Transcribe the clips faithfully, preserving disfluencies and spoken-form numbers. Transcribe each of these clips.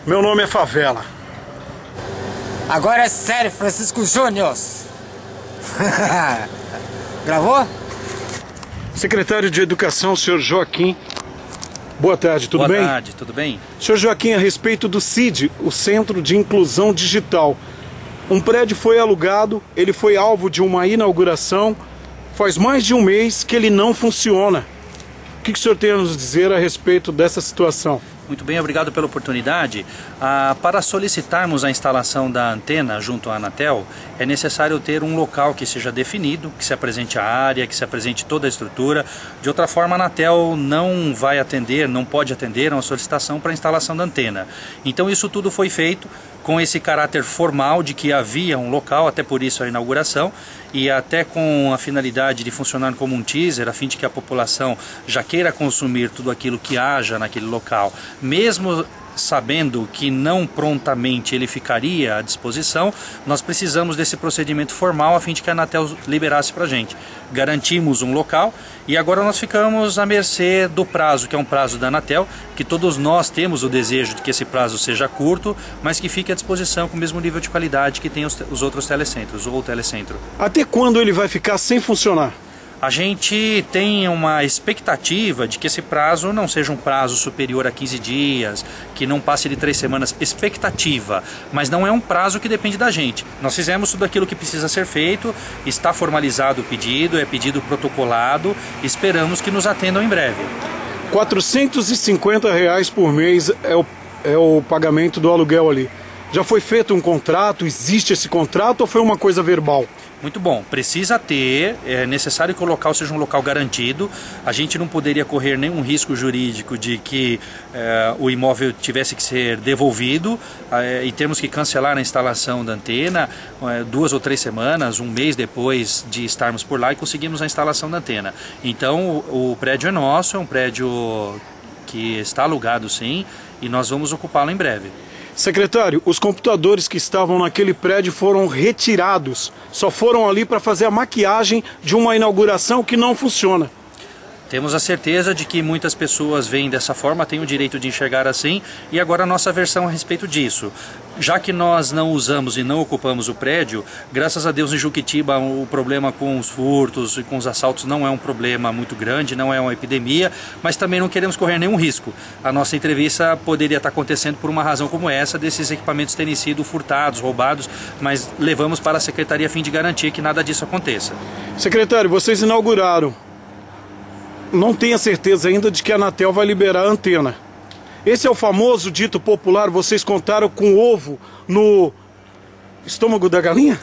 Meu nome é Favela. Agora é sério, Francisco Júnior. Gravou? Secretário de Educação, senhor Joaquim. Boa tarde, tudo Boa bem? Boa tarde, tudo bem? Senhor Joaquim, a respeito do C I D, o Centro de Inclusão Digital. Um prédio foi alugado, ele foi alvo de uma inauguração. Faz mais de um mês que ele não funciona. O que, que o senhor tem a nos dizer a respeito dessa situação? Muito bem, obrigado pela oportunidade. Ah, para solicitarmos a instalação da antena junto à Anatel, é necessário ter um local que seja definido, que se apresente a área, que se apresente toda a estrutura. De outra forma, a Anatel não vai atender, não pode atender a uma solicitação para a instalação da antena. Então isso tudo foi feito com esse caráter formal de que havia um local, até por isso a inauguração, e até com a finalidade de funcionar como um teaser, a fim de que a população já queira consumir tudo aquilo que haja naquele local, mesmo sabendo que não prontamente ele ficaria à disposição, nós precisamos desse procedimento formal a fim de que a Anatel liberasse para a gente. Garantimos um local e agora nós ficamos à mercê do prazo, que é um prazo da Anatel, que todos nós temos o desejo de que esse prazo seja curto, mas que fique à disposição com o mesmo nível de qualidade que tem os, os outros telecentros, ou o telecentro. Até quando ele vai ficar sem funcionar? A gente tem uma expectativa de que esse prazo não seja um prazo superior a quinze dias, que não passe de três semanas, expectativa, mas não é um prazo que depende da gente. Nós fizemos tudo aquilo que precisa ser feito, está formalizado o pedido, é pedido protocolado, esperamos que nos atendam em breve. quatrocentos e cinquenta reais por mês é o, é o pagamento do aluguel ali. Já foi feito um contrato? Existe esse contrato ou foi uma coisa verbal? Muito bom, precisa ter, é necessário que o local seja um local garantido. A gente não poderia correr nenhum risco jurídico de que é, o imóvel tivesse que ser devolvido é, e temos que cancelar a instalação da antena é, duas ou três semanas, um mês depois de estarmos por lá e conseguimos a instalação da antena. Então o, o prédio é nosso, é um prédio que está alugado sim e nós vamos ocupá-lo em breve. Secretário, os computadores que estavam naquele prédio foram retirados. Só foram ali para fazer a maquiagem de uma inauguração que não funciona. Temos a certeza de que muitas pessoas veem dessa forma, têm o direito de enxergar assim, e agora a nossa versão a respeito disso. Já que nós não usamos e não ocupamos o prédio, graças a Deus em Juquitiba o problema com os furtos e com os assaltos não é um problema muito grande, não é uma epidemia, mas também não queremos correr nenhum risco. A nossa entrevista poderia estar acontecendo por uma razão como essa, desses equipamentos terem sido furtados, roubados, mas levamos para a Secretaria a fim de garantir que nada disso aconteça. Secretário, vocês inauguraram. Não tenho certeza ainda de que a Anatel vai liberar a antena. Esse é o famoso dito popular, vocês contaram com ovo no estômago da galinha?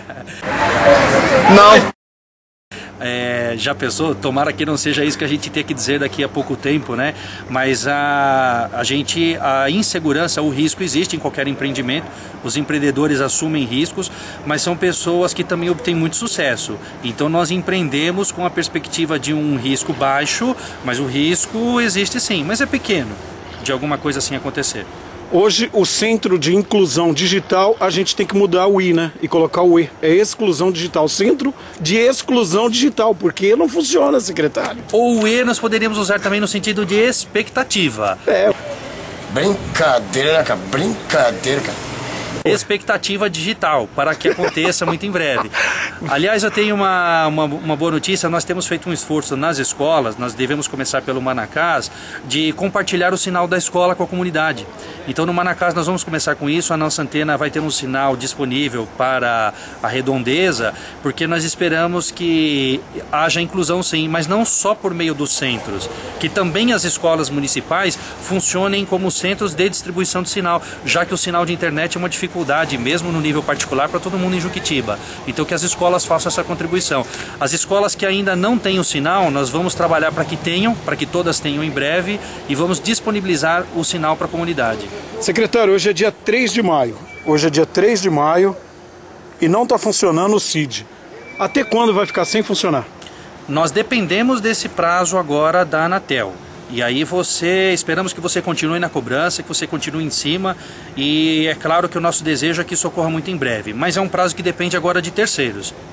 Não. É, já pensou? Tomara que não seja isso que a gente tenha que dizer daqui a pouco tempo, né? Mas a, a gente, a insegurança, o risco existe em qualquer empreendimento. Os empreendedores assumem riscos, mas são pessoas que também obtêm muito sucesso. Então nós empreendemos com a perspectiva de um risco baixo, mas o risco existe sim, mas é pequeno de alguma coisa assim acontecer. Hoje, o Centro de Inclusão Digital, a gente tem que mudar o I, né? E colocar o E. É Exclusão Digital. Centro de Exclusão Digital, porque não funciona, secretário. Ou o E nós poderíamos usar também no sentido de expectativa. É. Brincadeira, cara. Brincadeira, cara. Expectativa digital, para que aconteça muito em breve. Aliás, eu tenho uma, uma, uma boa notícia, nós temos feito um esforço nas escolas, nós devemos começar pelo Manacás, de compartilhar o sinal da escola com a comunidade. Então no Manacás nós vamos começar com isso, a nossa antena vai ter um sinal disponível para a redondeza, porque nós esperamos que haja inclusão sim, mas não só por meio dos centros, que também as escolas municipais funcionem como centros de distribuição de sinal, já que o sinal de internet é uma dificuldade mesmo no nível particular para todo mundo em Juquitiba. Então que as escolas façam essa contribuição. As escolas que ainda não têm o sinal, nós vamos trabalhar para que tenham, para que todas tenham em breve, e vamos disponibilizar o sinal para a comunidade. Secretário, hoje é dia três de maio. Hoje é dia três de maio e não está funcionando o C I D. Até quando vai ficar sem funcionar? Nós dependemos desse prazo agora da Anatel. E aí você, esperamos que você continue na cobrança, que você continue em cima, e é claro que o nosso desejo é que isso ocorra muito em breve, mas é um prazo que depende agora de terceiros.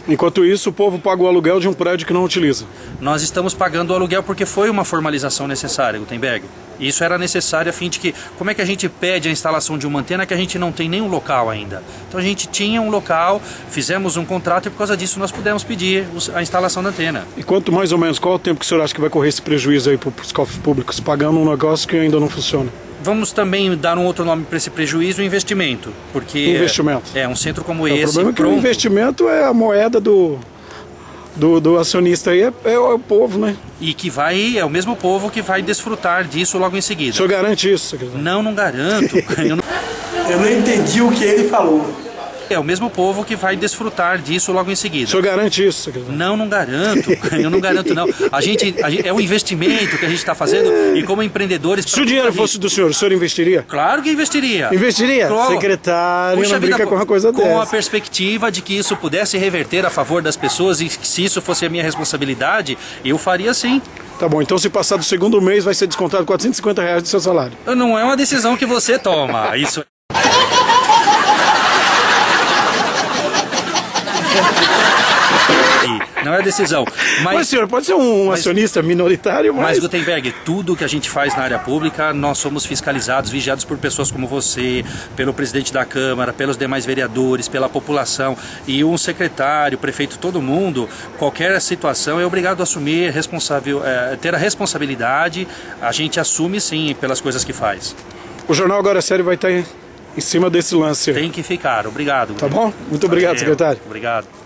Enquanto isso, o povo paga o aluguel de um prédio que não utiliza. Nós estamos pagando o aluguel porque foi uma formalização necessária, Gutenberg. Isso era necessário a fim de que, como é que a gente pede a instalação de uma antena que a gente não tem nenhum local ainda? Então a gente tinha um local, fizemos um contrato e por causa disso nós pudemos pedir a instalação da antena. E quanto mais ou menos, qual é o tempo que o senhor acha que vai correr esse prejuízo aí para os cofres públicos, pagando um negócio que ainda não funciona? Vamos também dar um outro nome para esse prejuízo, investimento. Porque investimento. É, um centro como É, esse, o problema é que pronto, o investimento é a moeda do, do, do acionista aí, é, é o povo, né? e que vai, é o mesmo povo que vai desfrutar disso logo em O seguida. senhor garante isso, secretário? Não, não garanto. Eu não... Eu não entendi o que ele falou. É o mesmo povo que vai desfrutar disso logo em seguida. O senhor garante isso, secretário? Não, não garanto. Eu não garanto, não. A gente, a gente é um investimento que a gente está fazendo e como empreendedores... Se o dinheiro fosse do senhor, o senhor investiria? Claro que investiria. Investiria? Claro. Secretário, Puxa não brinca vida, com uma coisa com dessa. a perspectiva de que isso pudesse reverter a favor das pessoas e que se isso fosse a minha responsabilidade, eu faria sim. Tá bom, então se passar do segundo mês vai ser descontado quatrocentos e cinquenta reais do seu salário. Não é uma decisão que você toma. Isso não é decisão. Mas, Mas senhor, pode ser um mas, acionista minoritário, mas... Mas, Gutenberg, tudo que a gente faz na área pública, nós somos fiscalizados, vigiados por pessoas como você, pelo presidente da Câmara, pelos demais vereadores, pela população. E um secretário, prefeito, todo mundo, qualquer situação é obrigado a assumir, responsável, é, ter a responsabilidade. A gente assume, sim, pelas coisas que faz. O Jornal Agora é Sério vai estar em cima desse lance. Tem que ficar. Obrigado. Tá bom? Muito obrigado, secretário. Obrigado.